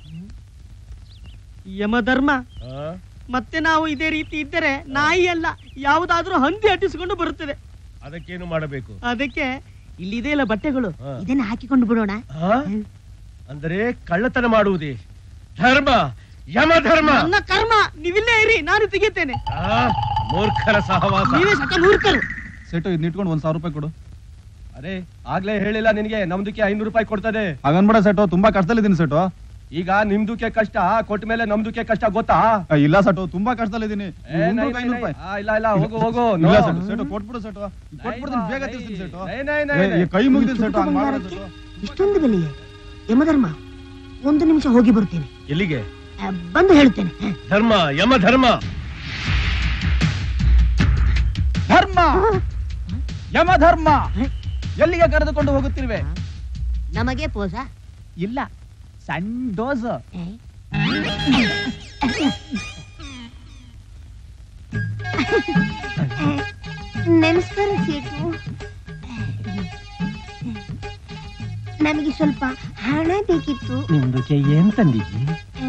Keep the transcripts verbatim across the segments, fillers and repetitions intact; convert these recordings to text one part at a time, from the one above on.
ಯಮಧರ್ಮ, ಮತ್ತೆ ನಾವು ಇದೇ ರೀತಿ ಇದ್ದರೆ ನಾಯಿ ಅಲ್ಲ ಯಾವುದಾದ್ರೂ ಹಂದಿ ಅಟ್ಟಿಸಿಕೊಂಡು ಬರುತ್ತದೆ. ಅದಕ್ಕೇನು ಮಾಡಬೇಕು? ಅದಕ್ಕೆ ಇಲ್ಲಿದೆ ಇಲ್ಲ ಬಟ್ಟೆಗಳು, ಇದನ್ನ ಹಾಕಿಕೊಂಡು ಬಿಡೋಣ. ಅಂದರೆ ಕಳ್ಳತನ ಮಾಡುವುದೇ ಧರ್ಮ? ಯಮಧರ್ಮ ನನ್ನ ಕರ್ಮ. ನೀವಿಲ್ಲೇ ಇರಿ, ನಾನು ತೆಗಿತೇನೆ. ಮೂರ್ಖರ ಸಹವಾಸ. ನೀವೇ ಸಕ ಮೂರ್ಖರು. ಸೆಟು ಇದನ್ನ ಇಟ್ಕೊಂಡು ಒಂದ್ ಸಾವಿರ ರೂಪಾಯಿ ಕೊಡು. ಅರೆ ಆಗ್ಲೇ ಹೇಳಿಲ್ಲ ನಿನಗೆ ನಮ್ದಕ್ಕೆ ಐನೂರು ರೂಪಾಯಿ ಕೊಡ್ತದೆ. ಹಾಗನ್ಬೇಡ ಸೆಟು, ತುಂಬಾ ಕಷ್ಟದಲ್ಲಿದ್ದೀನಿ ಸೆಟು. ಈಗ ನಿಮ್ದಕ್ಕೆ ಕಷ್ಟ ಕೊಟ್ಟ ಮೇಲೆ ನಮ್ದಕ್ಕೆ ಕಷ್ಟ ಗೊತ್ತಾ? ಇಲ್ಲ ಸೆಟು, ತುಂಬಾ ಕಷ್ಟದಲ್ಲಿದ್ದೀನಿ. ಇಲ್ಲ ಇಲ್ಲ ಹೋಗು ಹೋಗು. ಸೆಟು ಕೊಟ್ಬಿಡು ಸೆಟು, ಕೊಟ್ಬಿಡ್ತೀನಿ, ಬೇಗ ತಿಳಿಸ್ತೀನಿ ಸೆಟು. ಕೈ ಮುಗಿದೀನಿ ಸೆಟು, ಹಂಗ್ ಮಾಡ್ಬೇಡ ಸೆಟು. ಇಷ್ಟೊಂದು ಬೆಲೆಯೇ? ಯಮಧರ್ಮ, ಒಂದು ನಿಮಿಷ ಹೋಗಿ ಬರ್ತೇನೆ. ಎಲ್ಲಿಗೆ? ಬಂದು ಹೇಳ್ತೇನೆ. ಧರ್ಮ, ಯಮ ಧರ್ಮ. ಧರ್ಮ, ಯಮ ಧರ್ಮ, ಎಲ್ಲಿಗೆ ಕರೆದುಕೊಂಡು ಹೋಗುತ್ತಿರುವೆ? ನಮಗೆ ಪೋಸ ಇಲ್ಲ, ಸಣ್ಣ ಡೋಸ್. ನಮಸ್ಕಾರ ಸೇಟು, ನಮಗೆ ಸ್ವಲ್ಪ ಹಣ ಬೇಕಿತ್ತು. ನಿಮ್ದಕ್ಕೆ ಏನ್ ತಂದಿದ್ವಿ?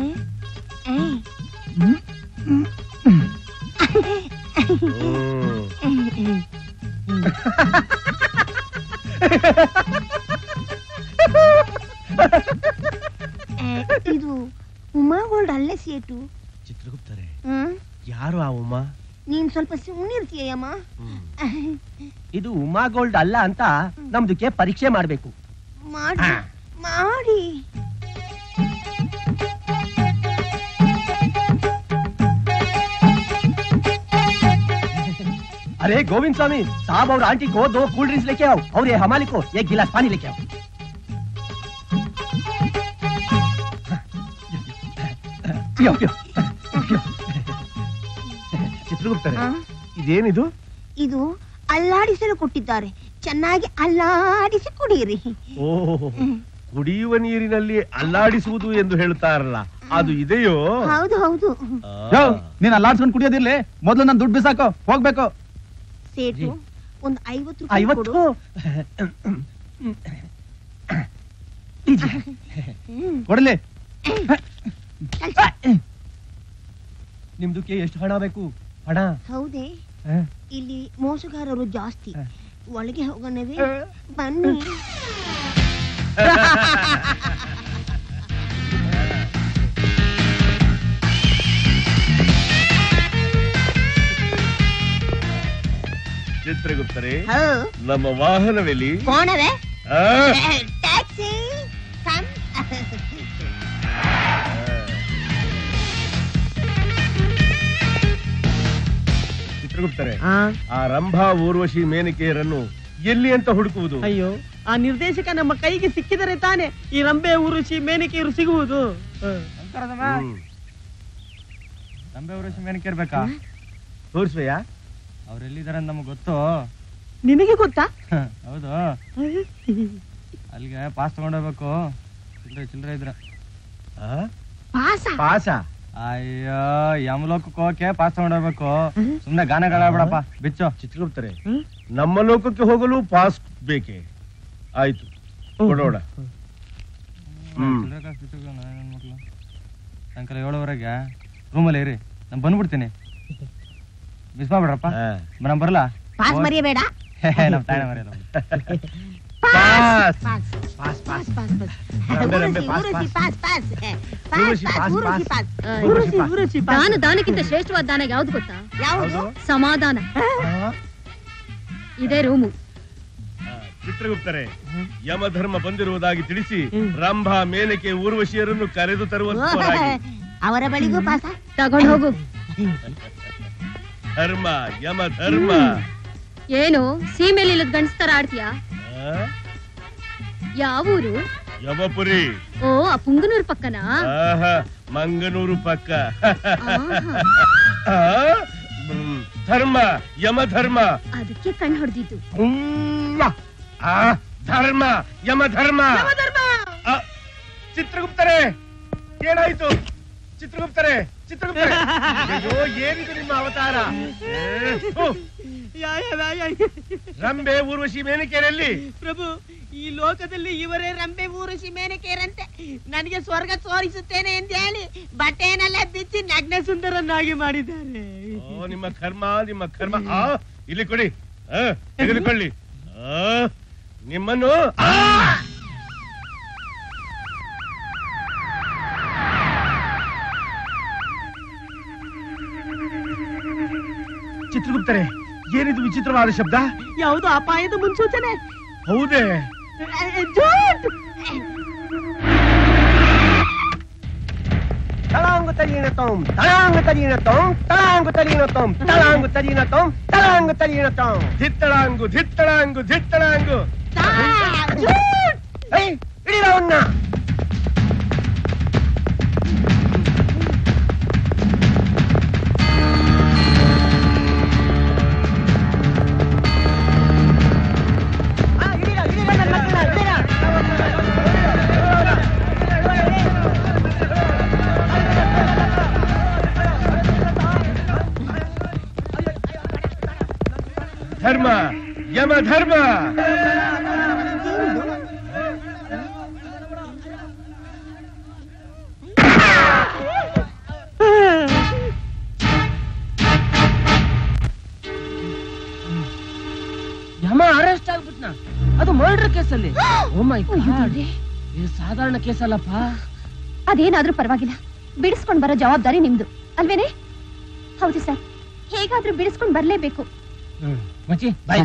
ಇದು ಉಮಾ ಗೋಲ್ಡ್ ಅಲ್ಲೇ ಸೇಟು. ಚಿತ್ರಗುಪ್ತರೆ, ಯಾರು ಆ ಉಮಾ? ನೀನ್ ಸ್ವಲ್ಪ ಸುಮ್ಮನಿರ್ತೀಯಮ್ಮ. ಇದು ಉಮಾ ಗೋಲ್ಡ್ ಅಲ್ಲ ಅಂತ ನಮ್ದಕ್ಕೆ ಪರೀಕ್ಷೆ ಮಾಡ್ಬೇಕು. ಮಾಡಿ ಮಾಡಿ. अरे गोविंद स्वामी साहब और आंटी को दो कोल्ड ड्रिंक्स लेके आओ और ये हमाली को एक गिलास पानी लेके आओ. पियो पियो ಚಿತ್ರಗುಪ್ತರೆ, ಇದೇನಿದು? ಇದು ಅಲ್ಲಾಡಿಸಲು ಕೊಟ್ಟಿದ್ದಾರೆ, ಚೆನ್ನಾಗಿ ಅಲ್ಲಾಡಿಸಿ ಕುಡಿಯಿರಿ. ಓಹ್, ಕುಡಿಯುವ ನೀರಿನಲ್ಲಿ ಅಲ್ಲಾಡಿಸುವುದು ಎಂದು ಹೇಳುತ್ತಾರಲ್ಲ, ಅದು ಇದೆಯೋ? ಹೌದು ಹೌದು. ನೀನ್ ಅಲ್ಲಾಡ್ಸ್ಕೊಂಡು ಕುಡಿಯೋದಿರ್ಲಿ, ಮೊದ್ಲು ನನ್ ದುಡ್ಡು ಬಿಸಾಕೋ, ಹೋಗ್ಬೇಕು. ಸೇಟು, ಒಂದು ಐವತ್ತು ರೂಪಾಯಿ ಕೊಡು. ಕೊಡಲಿ. ನಿಮ್ದಕ್ಕೆ ಎಷ್ಟು ಹಣ ಬೇಕು? ಹಣ? ಹೌದೇ, ಇಲ್ಲಿ ಮೋಸಗಾರರು ಜಾಸ್ತಿ. ಒಳಗೆ ಹೋಗೋಣವೇ? ಬನ್ನಿ. ಚಿತ್ರಗುಪ್ತರೆ, ನಮ್ಮ ವಾಹನವೆಲ್ಲಿ? ಕೋಣವೇ? ಟ್ಯಾಕ್ಸಿ. ಚಿತ್ರಗುಪ್ತರೆ, ಆ ರಂಭಾ ಊರ್ವಶಿ ಮೇನಕೆಯರನ್ನು ಎಲ್ಲಿ ಅಂತ ಹುಡುಕುವುದು? ಅಯ್ಯೋ, ಆ ನಿರ್ದೇಶಕ ನಮ್ಮ ಕೈಗೆ ಸಿಕ್ಕಿದರೆ ತಾನೆ ಈ ರಂಭೆ ಊರ್ವಶಿ ಮೇನಕೆಯರು ಸಿಗುವುದು. ರಂಭೆ ಊರ್ವಶಿ ಮೇನಕೆಯರು ಬೇಕಾ? ತೋರಿಸ್ವೆಯಾ? ಅವ್ರೆಲ್ಲಿದಾರೆ ನಮಗ್ ಗೊತ್ತು. ನಿನಗೆ ಗೊತ್ತಾ? ಹೌದು, ಅಲ್ಲಿಗೆ ಪಾಸ್ ತಗೊಂಡೋಗ್ಬೇಕು. ಚಿಲ್ಡ್ರೆ ಚಿಲ್ಡ್ರೆ ಇದ್ರ ಪಾಸ? ಅಯ್ಯೋ, ಯಮಲೋಕಕ್ಕೆ ಹೋಗಕ್ಕೆ ಪಾಸ್ ತಗೊಂಡೋಗ್ಬೇಕು. ಸುಮ್ನೆ ಗಾನಗಳಾಡ್ಬಿಡಪ್ಪ, ಬಿಚ್ಚು. ಚಿತ್ರಗುಪ್ತರೆ, ನಮ್ಮ ಲೋಕಕ್ಕೆ ಹೋಗಲು ಪಾಸ್ ಬೇಕೆ? ಆಯ್ತು, ಕೊಡೋಣ. ಮಕ್ಳು ಸಾಯಂಕಾಲ ಏಳುವರೆಗೆ ರೂಮಲ್ಲಿ ಇರಿ, ನಾನು ಬಂದ್ಬಿಡ್ತೀನಿ. ಮಿಸ್ ಮಾಡ್ಬಿಡ್ರಪ್ಪ. ನಮ್ ಬರಲ್ಲ, ಪಾಸ್ ಮರಿಯಬೇಡ. ನಮ್ ತಾಣ ಮರೆಯಲ್ಲ. ದಾನ ದಾನಕ್ಕಿಂತ ಶ್ರೇಷ್ಠವಾದ ದಾನ ಯಾವ್ದು ಗೊತ್ತಾ? ಯಾವುದು? ಸಮಾಧಾನ. ಇದೇ ರೂಮು. ಚಿತ್ರಗುಪ್ತರೆ, ಯಮಧರ್ಮ ಬಂದಿರುವುದಾಗಿ ತಿಳಿಸಿ ರಂಭಾ ಮೇನಕೆ ಊರ್ವಶಿಯರನ್ನು ಕರೆದು ತರುವಂತವರಾಗಿ. ಅವರ ಬಳಿಗೂ ಪಾಸ ತಗೊಂಡು ಹೋಗು. ಧರ್ಮ, ಯಮ ಧರ್ಮ. ಏನು ಸೀಮೆಲಿ ಇಲ್ಲದ ಗಂಡಸ್ತರ ಆಡ್ತೀಯಾ? ಯಾವೂರು? ಯಮಪುರಿ. ಓ, ಆ ಪುಂಗನೂರು ಪಕ್ಕನಾ? ಮಂಗನೂರು ಪಕ್ಕ. ಧರ್ಮ, ಯಮ ಧರ್ಮ. ಅದಕ್ಕೆ ಕಣ್ಣು ಹೊಡೆದಿದ್ದು. ಧರ್ಮ, ಯಮ ಧರ್ಮ. ಚಿತ್ರಗುಪ್ತರೆ, ಏನಾಯ್ತು? ಚಿತ್ರಗುಪ್ತರೆ ಚಿತ್ರಗುಪ್ತರೆ ಅಯ್ಯೋ ಏನಿದು ನಿಮ್ಮ ಅವತಾರ ರಂಬೆ ಊರ್ವಶಿ ಮೇನಕೆರೆಯಲ್ಲಿ ಪ್ರಭು ಈ ಲೋಕದಲ್ಲಿ ಇವರೇ ರಂಬೆ ಊರ್ವಶಿ ಮೇನಕೆರಂತೆ ನನಗೆ ಸ್ವರ್ಗ ತೋರಿಸುತ್ತೇನೆ ಅಂತ ಹೇಳಿ ಬಟ್ಟೆನೆಲ್ಲ ಬಿಚ್ಚಿ ನಗ್ನ ಸುಂದರನ್ನಾಗಿ ಮಾಡಿದ್ದಾರೆ. ಓ ನಿಮ್ಮ ಕರ್ಮ ನಿಮ್ಮ ಕರ್ಮ ಆ ಇಲ್ಲಿ ಕೊಡಿ ತೆಗೆದುಕೊಳ್ಳಿ ನಿಮ್ಮನ್ನು. ಚಿತ್ರಗುಪ್ತರೆ ಏನಿದು ವಿಚಿತ್ರವಾದ ಶಬ್ದ? ಯಾವುದು ಅಪಾಯದ ಮುನ್ಸೂಚನೆ? ಹೌದೇ? ತಳಾಂಗು ತಲೀನ ತೋಂ ತಳಾಂಗು ತಲೀನ ತೋಂ ತಳಾಂಗು ತಲೀನ ತೋಂ ತಳಾಂಗು ತಲೀನ ತೋಂ ತಳಾಂಗು ತಲೀನ ತೋಂ ಧಿತ್ತಳಾಂಗು ಧಿತ್ತಳಾಂಗು ಧಿತ್ತಳಾಂಗು. ಏಯ್ ಹಿಡಿದ ಅವನ್ನ. ಧರ್ಮ ಯಮ ಧರ್ಮ. ಯಮ ಅರೆಸ್ಟ್ ಆಗ್ಬಿಟ್ನ, ಅದು ಮರ್ಡರ್ ಕೇಸಲ್ಲಿ. ಓ ಮೈ ಗಾಡ್, ಇದು ಸಾಧಾರಣ ಕೇಸ್ ಅಲ್ಲಪ್ಪ. ಅದೇನಾದ್ರೂ ಪರವಾಗಿಲ್ಲ, ಬಿಡಿಸ್ಕೊಂಡ್ ಬರೋ ಜವಾಬ್ದಾರಿ ನಿಮ್ದು ಅಲ್ವೇನೆ? ಹೌದು ಸರ್, ಹೇಗಾದ್ರೂ ಬಿಡಿಸ್ಕೊಂಡ್ ಬರ್ಲೇಬೇಕು. ಮಚ್ಚಿ ಬಾಯ್.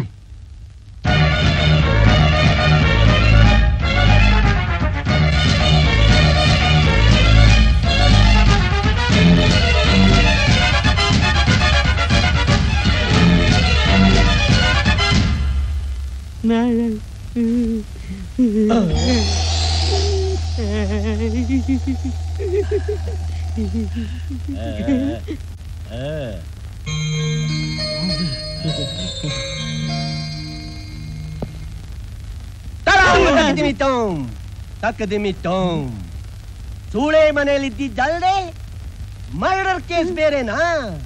ತಕ್ಕದಿಮಿತ್ತೋಂ ಸೂಳೆ ಮನೆಯಲ್ಲಿದ್ದಿದ್ದಲ್ದೆ ಮರ್ಡರ್ ಕೇಸ್ ಬೇರೆನಾ?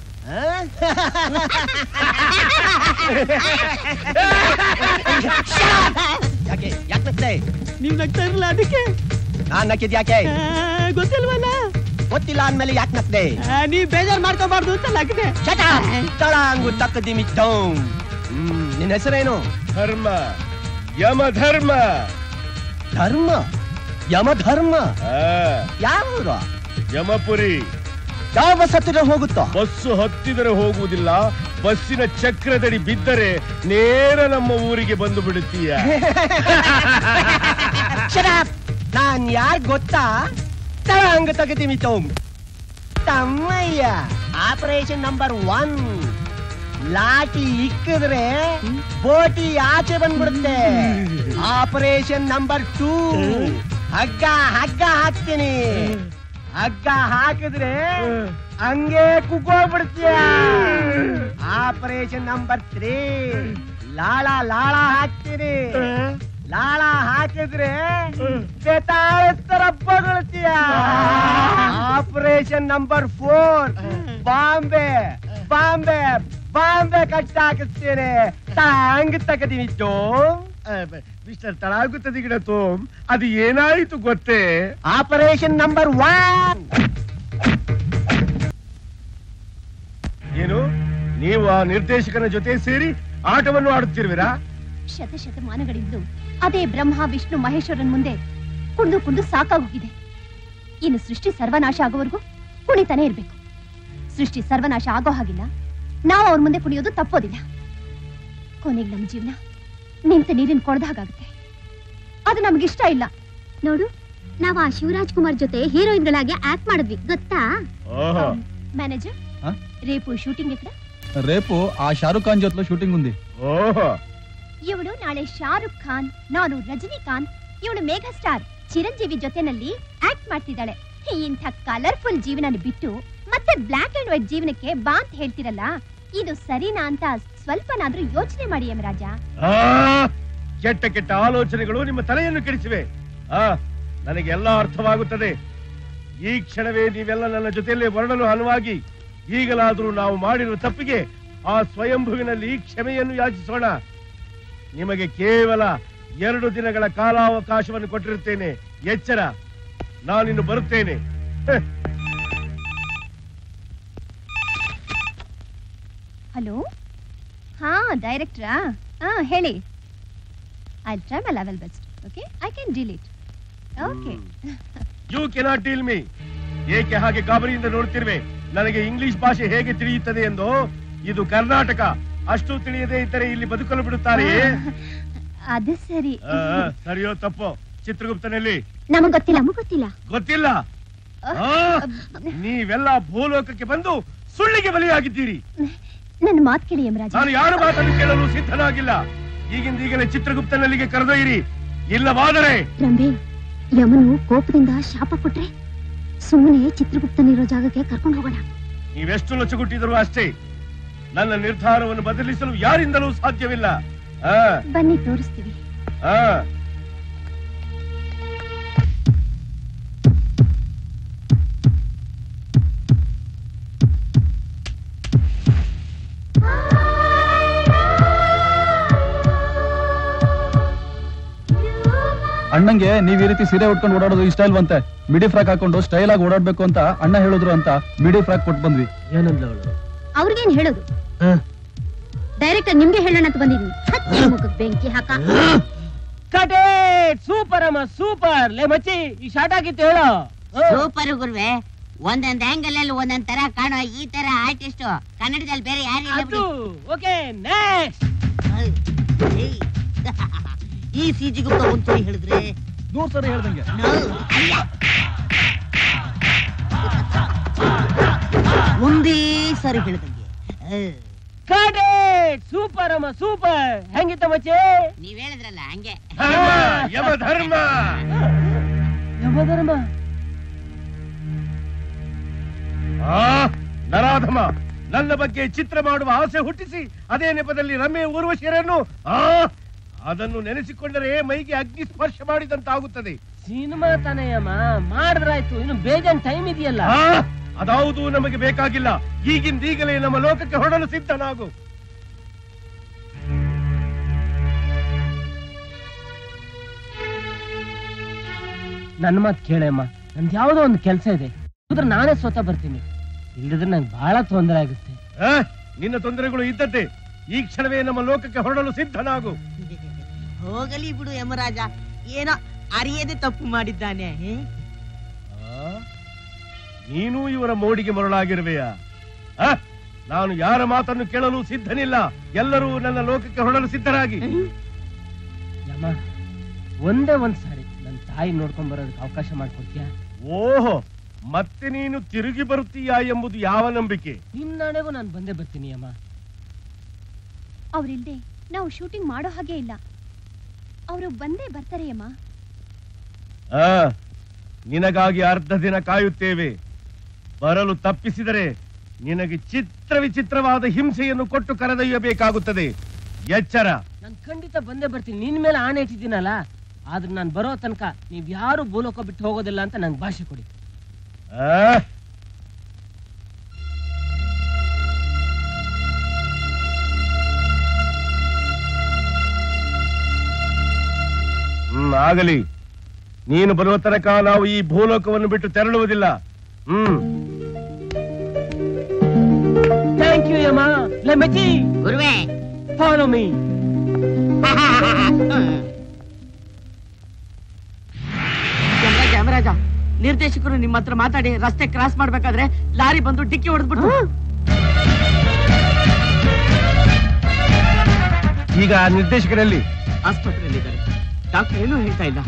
ಯಾಕೆ ಯಾಕೆ ನಗ್ತೆ? ನೀವ್ ನಗ್ತಾ ಇರಲ್ಲ ಅದಕ್ಕೆ. ನಾನ್ ನಕ್ಕಿದ್ ಯಾಕೆ ಗೊತ್ತಿಲ್ವಲ್ಲ? ಗೊತ್ತಿಲ್ಲ ಅಂದ್ಮೇಲೆ ಯಾಕೆ ನಗ್ದೆ? ನೀವ್ ಬೇಜಾರ್ ಮಾಡ್ಕೋಬಾರ್ದು ಅಂತ ನಗ್ದೆ. ತಳಾಂಗು ತಕ್ಕದಿಮಿತ್ತೋಂ. ಹ್ಮ್ ನಿನ್ನ ಹೆಸರೇನು? ಧರ್ಮ ಯಮ ಧರ್ಮ. ಧರ್ಮ ಯಮ ಧರ್ಮ ಯಾವ? ಯಮಪುರಿ. ಯಾವ ಬಸ್ ಹತ್ತಿರ ಹೋಗುತ್ತೋ? ಬಸ್ಸು ಹತ್ತಿದರೆ ಹೋಗುವುದಿಲ್ಲ, ಬಸ್ಸಿನ ಚಕ್ರದಡಿ ಬಿದ್ದರೆ ನೇರ ನಮ್ಮ ಊರಿಗೆ ಬಂದು ಬಿಡುತ್ತೀಯ. ನಾನ್ ಯಾರ್ ಗೊತ್ತಾ? ತಳಾಂಗ ತಗದಿಮಿತೋಂ ತಮ್ಮಯ್ಯ. Operation number one. ಲಾಠಿ ಇಕ್ಕಿದ್ರೆ ಬೋಟಿ ಆಚೆ ಬಂದ್ಬಿಡುತ್ತೆ. ಆಪರೇಷನ್ ನಂಬರ್ ಟೂ, ಹಗ್ಗ ಹಗ್ಗ ಹಾಕ್ತೀನಿ. ಹಗ್ಗ ಹಾಕಿದ್ರೆ ಹಂಗೆ ಕುಕ್ಕೋಗ್ಬಿಡ್ತೀಯ. ಆಪರೇಷನ್ ನಂಬರ್ ತ್ರೀ, ಲಾಳ ಲಾಳ ಹಾಕ್ತೀನಿ. ಲಾಳ ಹಾಕಿದ್ರೆ ಬೆತಾಳಸ್ತರ ಬಗಳ್ತೀಯ. ಆಪರೇಷನ್ ನಂಬರ್ ಫೋರ್, ಬಾಂಬೆ ಬಾಂಬೆ ಬಾಂಬೆ ಕಟ್ಟ ಹಾಕಿಸ್ತೇನೆ. ತಾಂಗ್ ತಗದಿತ್ತು. ಮಿಸ್ಟರ್ ತಳಾಗುತ್ತದೆ ಗಿಡ ತೋಮ್, ಅದು ಏನಾಯಿತು ಗೊತ್ತೇ? Operation number one. ಏನು ನೀವು ಆ ನಿರ್ದೇಶಕನ ಜೊತೆ ಸೇರಿ ಆಟವನ್ನು ಆಡುತ್ತಿರುವಿರಾ? ಶತಶತಮಾನಗಳಿಂದಲೂ ಅದೇ ಬ್ರಹ್ಮ ವಿಷ್ಣು ಮಹೇಶ್ವರನ್ ಮುಂದೆ ಕುಂದು ಕುಂದು ಸಾಕಾಗೋಗಿದೆ. ಇನ್ನು ಸೃಷ್ಟಿ ಸರ್ವನಾಶ ಆಗೋವರೆಗೂ ಕುಣಿತಾನೆ ಇರ್ಬೇಕು. ಸೃಷ್ಟಿ ಸರ್ವನಾಶ ಆಗೋ ಹಾಗಿಲ್ಲ, ನಾವು ಅವ್ರ ಮುಂದೆ ಕುಣಿಯೋದು ತಪ್ಪೋದಿಲ್ಲ. ಕೊನೆಗೆ ನಮ್ಮ ಜೀವನ ನಿಂತ ನೀರಿನ ಕೊಳದ ಹಾಗಾಗುತ್ತೆ. ಅದು ನಮ್ಗಿಷ್ಟ ಇಲ್ಲ. ನೋಡು, ನಾವು ಆ ಶಿವರಾಜ್ ಕುಮಾರ್ ಜೊತೆ ಹೀರೋಯಿನ್ಗಳಾಗಿ ಆಕ್ಟ್ ಮಾಡಿದ್ವಿ ಗೊತ್ತಾ? ಮ್ಯಾನೇಜರ್, రేపు షూటింగ్ ఎక్కడ? రేపు ఆ షారుఖ్ ఖాన్ జೊತೆ షూటింగ్ ఉంది. ಓಹೋ, ಇವಳು ನಾಳೆ ಶಾರುಖ್ ಖಾನ್, ನಾನು ರಜನಿಕಾಂತ್, ಇವಳು ಮೇಘಾ ಸ್ಟಾರ್ ಚಿರಂಜೀವಿ ಜೊತೆನಲ್ಲಿ ಆಕ್ಟ್ ಮಾಡ್ತಿದ್ದಾಳೆ. ಇಂಥ ಕಲರ್ಫುಲ್ ಜೀವನ ಬಿಟ್ಟು ಮತ್ತೆ ಬ್ಲಾಕ್ ಅಂಡ್ ವೈಟ್ ಜೀವನಕ್ಕೆ ಬಾ ಅಂತ ಹೇಳ್ತಿರಲ್ಲ, ಇದು ಸರಿನಾ ಅಂತ ಸ್ವಲ್ಪನಾದ್ರೂ ಯೋಚನೆ ಮಾಡಿ ಯಮರಾಜ. ಕೆಟ್ಟ ಕೆಟ್ಟ ಆಲೋಚನೆಗಳು ನಿಮ್ಮ ತಲೆಯನ್ನು ಕೆಡಿಸಿವೆ. ಆ ನನಗೆ ಎಲ್ಲ ಅರ್ಥವಾಗುತ್ತದೆ. ಈ ಕ್ಷಣವೇ ನೀವೆಲ್ಲ ನನ್ನ ಜೊತೆಯಲ್ಲೇ ವರ್ಣಲು ಹನುವಾಗಿ ಈಗಲಾದರೂ ನಾವು ಮಾಡಿರುವ ತಪ್ಪಿಗೆ ಆ ಸ್ವಯಂಭುವಿನಲ್ಲಿ ಕ್ಷಮೆಯನ್ನು ಯಾಚಿಸೋಣ. ನಿಮಗೆ ಕೇವಲ ಎರಡು ದಿನಗಳ ಕಾಲಾವಕಾಶವನ್ನು ಕೊಟ್ಟಿರುತ್ತೇನೆ. ಎಚ್ಚರ, ನಾನಿನ್ನು ಬರುತ್ತೇನೆ. ಹಲೋ, ಹಾ ಡೈರೆಕ್ಟ್ರಾ? ಹಾ ಹೇಳಿ. I try my level best. Okay, I can deal it. Okay. You cannot deal me. ಏಕೆ ಹಾಗೆ ಗಾಬರಿಯಿಂದ ನೋಡ್ತಿರುವೆ? ನನಗೆ ಇಂಗ್ಲಿಷ್ ಭಾಷೆ ಹೇಗೆ ತಿಳಿಯುತ್ತದೆ ಎಂದು. ಇದು ಕರ್ನಾಟಕ. ಅಷ್ಟು ತಿಳಿಯದೇ ಇದ್ದರೆ ಇಲ್ಲಿ ಬದುಕಲು ಬಿಡುತ್ತಾರೆಯೇ? ಅದು ಸರಿ. ಸರಿಯೋ ತಪ್ಪೋ? ಚಿತ್ರಗುಪ್ತನಲ್ಲಿ ನಮಗ್ ಗೊತ್ತಿಲ್ಲ. ನಮಗ್ ಗೊತ್ತಿಲ್ಲ. ಗೊತ್ತಿಲ್ಲ? ನೀವೆಲ್ಲ ಭೂಲೋಕಕ್ಕೆ ಬಂದು ಸುಳ್ಳಿಗೆ ಬಲಿಯಾಗಿದ್ದೀರಿ. ನನ್ನ ಮಾತು ಕೇಳಿ ಯಮರಾಜ. ನಾನು ಯಾರ ಮಾತನ್ನು ಕೇಳಲು ಸಿದ್ಧನಾಗಿಲ್ಲ. ಈಗಿಂದ ಈಗಲೇ ಚಿತ್ರಗುಪ್ತನಲ್ಲಿಗೆ ಕರೆದೊಯ್ಯಿರಿ. ಇಲ್ಲವಾದರೆ ರಂಬೆ, ಯಮನು ಕೋಪದಿಂದ ಶಾಪ ಕೊಟ್ರೆ ಸುಮ್ಮನೆ ಚಿತ್ರಗುಪ್ತನಿರೋ ಜಾಗಕ್ಕೆ ಕರ್ಕೊಂಡು ಹೋಗೋಣ. ನೀವೆಷ್ಟು ಲೊಚ್ಚಗುಟ್ಟಿದರೂ ಅಷ್ಟೇ. ನನ್ನ ನಿರ್ಧಾರವನ್ನು ಬದಲಿಸಲು ಯಾರಿಂದಲೂ ಸಾಧ್ಯವಿಲ್ಲ. ಬನ್ನಿ, ತೋರಿಸ್ತೀವಿ. ಅಣ್ಣಂಗೆ ನೀವ್ ಈ ರೀತಿ ಸೀರೆ ಉಟ್ಕೊಂಡು ಓಡಾಡೋದು ಇಷ್ಟ ಇಲ್ವಂತೆ. ಮಿಡಿ ಫ್ರಾಕ್ ಹಾಕೊಂಡು ಸ್ಟೈಲ್ ಆಗಿ ಓಡಾಡ್ಬೇಕು ಅಂತ ಅಣ್ಣ ಹೇಳಿದ್ರು ಅಂತ ಮಿಡಿ ಫ್ರಾಕ್ ಕೊಟ್ಟು ಬಂದ್ವಿ. ಏನಂದ್ಲವಳು? ಅವ್ರಿಗೇನ್ ಹೇಳೋದು? ಡೈರೆಕ್ಟರ್ ನಿಮ್ಗೆ ಹೇಳೋಣ ಅಂತ ಬಂದಿದ್ವಿ. ಹತ್ತಿ ಮುಖಕ್ಕೆ ಬೆಂಕಿ ಹಾಕ. ಕಟೇ ಸೂಪರ್ ಅಮ್ಮ, ಸೂಪರ್. ಲೇ ಮಚ್ಚಿ, ಈ ಶಾರ್ಟ್ ಆಗಿತ್ತು ಹೇಳೋ. ಸೂಪರ್ ಗುರುವೆ. ಒಂದೊಂದ್ ಆಂಗಲ್ ಅಲ್ಲಿ ಒಂದೊಂದ್ ತರ ಕಾಣೋ ಈ ತರ ಆರ್ಟಿಸ್ಟ್ ಕನ್ನಡದಲ್ಲಿ ಬೇರೆ ಯಾರು? Okay, next. ಈ ಸಿಜಿ ಗುಪ್ತ ಒಂದ್ಸರಿ ಹೇಳಿದ್ರೆ ನೂರ್ ಸರಿ ಹೇಳ್ದಂಗೆ. ಒಂದೇ ಸರಿ ಹೇಳಿದಂಗೆ. ಕಟೇ ಸೂಪರ್ ಅಮ್ಮ, ಸೂಪರ್. ಹೆಂಗಿತ್ತ ಮಚ್ಚಿ? ನೀವ್ ಹೇಳಿದ್ರಲ್ಲ ಹಂಗೆ. ಯಮಧರ್ಮ. ಯಮಧರ್ಮ? ನರಾಧಮ, ನನ್ನ ಬಗ್ಗೆ ಚಿತ್ರ ಮಾಡುವ ಆಸೆ ಹುಟ್ಟಿಸಿ ಅದೇ ನೆಪದಲ್ಲಿ ರಮ್ಯ ಊರ್ವಶಿಯರನ್ನು ಆ ಅದನ್ನು ನೆನೆಸಿಕೊಂಡರೆ ಮೈಗೆ ಅಗ್ನಿ ಸ್ಪರ್ಶ ಮಾಡಿದಂತಾಗುತ್ತದೆ. ಸಿನಿಮಾ ತಾನೆಯಮ್ಮ, ಮಾಡಿದ್ರಾಯ್ತು. ಇನ್ನು ಬೇಜಾನ್ ಟೈಮ್ ಇದೆಯಲ್ಲ. ಅದಾವುದು ನಮಗೆ ಬೇಕಾಗಿಲ್ಲ. ಈಗಿಂದೀಗಲೇ ನಮ್ಮ ಲೋಕಕ್ಕೆ ಹೊರಡಲು ಸಿದ್ಧನಾಗು. ನನ್ನ ಮಾತು ಕೇಳಮ್ಮ. ನಂದು ಯಾವ್ದೋ ಒಂದು ಕೆಲಸ ಇದೆ. ಹೋದ್ರೆ ನಾನೇ ಸ್ವತಃ ಬರ್ತೀನಿ. ಇಲ್ಲದ್ರೆ ನಂಗೆ ಬಹಳ ತೊಂದರೆ ಆಗುತ್ತೆ. ನಿನ್ನ ತೊಂದರೆಗಳು ಇದ್ದದ್ದೇ. ಈ ಕ್ಷಣವೇ ನಮ್ಮ ಲೋಕಕ್ಕೆ ಹೊರಡಲು ಸಿದ್ಧನಾಗು. ಹೋಗಲಿ ಬಿಡು ಯಮರಾಜ, ಏನೋ ಅರಿಯದೆ ತಪ್ಪು ಮಾಡಿದ್ದಾನೆ. ನೀನು ಇವರ ಮೋಡಿಗೆ ಮರಳಾಗಿರುವೆಯಾ? ನಾನು ಯಾರ ಮಾತನ್ನು ಕೇಳಲು ಸಿದ್ಧನಿಲ್ಲ. ಎಲ್ಲರೂ ನನ್ನ ಲೋಕಕ್ಕೆ ಹೊರಡಲು ಸಿದ್ಧರಾಗಿ. ಯಮ, ಒಂದೇ ಒಂದ್ ಸಾರಿ ನನ್ನ ತಾಯಿ ನೋಡ್ಕೊಂಡ್ ಬರೋದಕ್ಕೆ ಅವಕಾಶ ಮಾಡ್ಕೊಡ್ತೀಯ? ಓಹೋ, ಮತ್ತೆ ನೀನು ತಿರುಗಿ ಬರುತ್ತೀಯಾ ಎಂಬುದು ಯಾವ ನಂಬಿಕೆ? ನಿನ್ನಡೆಗೂ ನಾನು ಬಂದೇ ಬರ್ತೀನಿ ಅಮ್ಮ. ಅವ್ರಿಲ್ದೆ ನಾವು ಶೂಟಿಂಗ್ ಮಾಡೋ ಹಾಗೆ ಇಲ್ಲ. ಅವರು ಬಂದೇ ಬರ್ತಾರೆ ಅಮ್ಮ. ಆ ನಿನಗಾಗಿ ಅರ್ಧ ದಿನ ಕಾಯುತ್ತೇವೆ. ಬರಲು ತಪ್ಪಿಸಿದರೆ ನಿನಗೆ ಚಿತ್ರ ವಿಚಿತ್ರವಾದ ಹಿಂಸೆಯನ್ನು ಕೊಟ್ಟು ಕರೆದೊಯ್ಯಬೇಕಾಗುತ್ತದೆ. ಎಚ್ಚರ. ನಾನು ಖಂಡಿತ ಬಂದೇ ಬರ್ತೀನಿ. ನಿನ್ ಮೇಲೆ ಆಣೆ ಇಟ್ಟಿದ್ದೀನಲ್ಲ. ಆದ್ರೆ ನಾನು ಬರೋ ತನಕ ನೀವ್ ಯಾರು ಭೂಲೋಕ ಬಿಟ್ಟು ಹೋಗೋದಿಲ್ಲ ಅಂತ ನಂಗೆ ಭಾಷೆ ಕೊಡಿ. ಹ್ಮ್ ಆಗಲಿ. ನೀನು ಬರುವ ತನಕ ನಾವು ಈ ಭೂಲೋಕವನ್ನು ಬಿಟ್ಟು ತೆರಳುವುದಿಲ್ಲ. ಹ್ಮ್ ಥ್ಯಾಂಕ್ ಯು ಯಮ. ಲೆಮಚಿ ಗುರುವೆ, ಫಾಲೋ ಮೀ. ಯಮರಾಜ, ಯಮರಾಜ, ನಿರ್ದೇಶಕರು ನಿಮ್ಮ ಹತ್ರ ಮಾತಾಡಿ ರಸ್ತೆ ಕ್ರಾಸ್ ಮಾಡ್ಬೇಕಾದ್ರೆ ಲಾರಿ ಬಂದು ಡಿಕ್ಕಿ ಹೊಡೆದ್ಬಿಟ್ಟು. ಈಗ ನಿರ್ದೇಶಕರಲ್ಲಿ ಆಸ್ಪತ್ರೆಯಲ್ಲಿ ಇದ್ದಾರೆ. ಡಾಕ್ಟರ್ ಏನೂ ಹೇಳ್ತಾ ಇಲ್ಲ.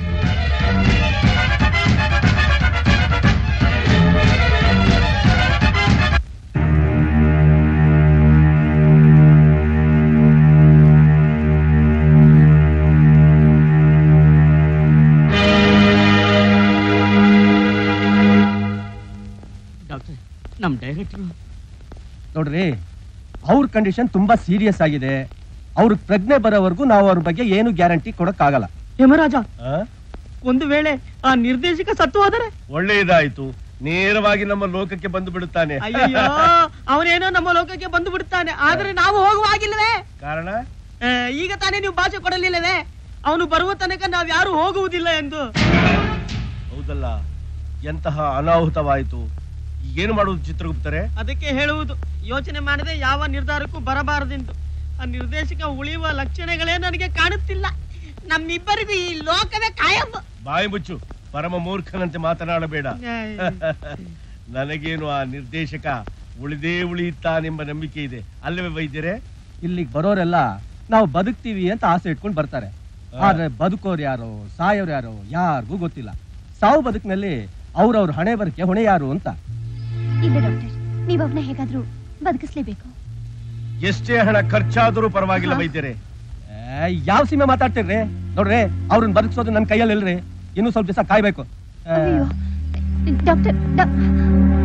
ಡಾಕ್ಟರ್, ನಮ್ ಡೈರೆಕ್ಟರ್ ನೋಡ್ರಿ, ಅವ್ರ ಕಂಡೀಷನ್ ತುಂಬಾ ಸೀರಿಯಸ್ ಆಗಿದೆ. ಅವ್ರ ಪ್ರಜ್ಞೆ ಬರೋವರೆಗೂ ನಾವು ಅವ್ರ ಬಗ್ಗೆ ಏನು ಗ್ಯಾರಂಟಿ ಕೊಡಕ್ ಆಗಲ್ಲ. ಯಮರಾಜ, ಒಂದು ವೇಳೆ ಆ ನಿರ್ದೇಶಕ ಸತ್ತು ಹೋದರೆ? ಒಳ್ಳೆಯದಾಯ್ತು, ನೇರವಾಗಿ ನಮ್ಮ ಲೋಕಕ್ಕೆ ಬಂದು ಬಿಡುತ್ತಾನೆ. ಅಯ್ಯೋ, ಅವನೇನೋ ನಮ್ಮ ಲೋಕಕ್ಕೆ ಬಂದು ಬಿಡುತ್ತಾನೆ, ಆದ್ರೆ ನಾವು ಹೋಗುವಾಗಿಲ್ವೇ? ಕಾರಣ ಆ, ಈಗ ತಾನೇ ನೀವು ಭಾಷೆ ಕೊಡಲಿಲ್ಲವೇ ಅವನು ಬರುವ ತನಕ ನಾವ್ ಯಾರು ಹೋಗುವುದಿಲ್ಲ ಎಂದು? ಹೌದಲ್ಲ, ಎಂತಹ ಅನಾಹುತವಾಯಿತು. ಏನು ಮಾಡುವುದು ಚಿತ್ರಗುಪ್ತರೆ? ಅದಕ್ಕೆ ಹೇಳುವುದು, ಯೋಚನೆ ಮಾಡದೆ ಯಾವ ನಿರ್ಧಾರಕ್ಕೂ ಬರಬಾರದೆಂದು. ಆ ನಿರ್ದೇಶಕ ಉಳಿಯುವ ಲಕ್ಷಣಗಳೇ ನನಗೆ ಕಾಣುತ್ತಿಲ್ಲ. ನಮ್ಮಿಬ್ಬರಿಗೂ ಈ ಲೋಕವೇ ಕಾಯಂ. ಬಾಯಿ ಮುಚ್ಚು, ಪರಮ ಮೂರ್ಖನಂತೆ ಮಾತನಾಡಬೇಡ. ನನಗೇನು ಆ ನಿರ್ದೇಶಕ ಉಳಿದೇ ಉಳಿಯುತ್ತಾನೆಂಬ ನಂಬಿಕೆ ಇದೆ, ಅಲ್ಲವೇ ವೈದ್ಯರೇ? ಇಲ್ಲಿಗೆ ಬರೋರೆಲ್ಲ ನಾವು ಬದುಕ್ತೀವಿ ಅಂತ ಆಸೆ ಇಟ್ಕೊಂಡು ಬರ್ತಾರೆ. ಆದ್ರೆ ಬದುಕೋರು ಯಾರು, ಸಾಯೋರು ಯಾರು ಯಾರಿಗೂ ಗೊತ್ತಿಲ್ಲ. ಸಾವು ಬದುಕಿನಲ್ಲಿ ಅವ್ರವ್ರ ಹಣೆ ಬರಕ್ಕೆ ಹೊಣೆ ಯಾರು ಅಂತ. ಇಲ್ಲ ಡಾಕ್ಟರ್, ನೀವು ಅವ್ರನ್ನ ಹೇಗಾದ್ರೂ ಬದುಕಿಸ್ಲೇಬೇಕು. ಎಷ್ಟೇ ಹಣ ಖರ್ಚಾದರೂ ಪರವಾಗಿಲ್ಲ ವೈದ್ಯರೇ. ಯಾವ ಸೀಮೆ ಮಾತಾಡ್ತಿರ್ರಿ? ನೋಡ್ರಿ, ಅವ್ರನ್ನ ಬದುಕಿಸೋದು ನನ್ನ ಕೈಯಲ್ಲಿ ಇಲ್ರಿ. ಇನ್ನೂ ಸ್ವಲ್ಪ ದಿವಸ ಕಾಯ್ಬೇಕು. ಅಯ್ಯೋ ಡಾಕ್ಟರ್,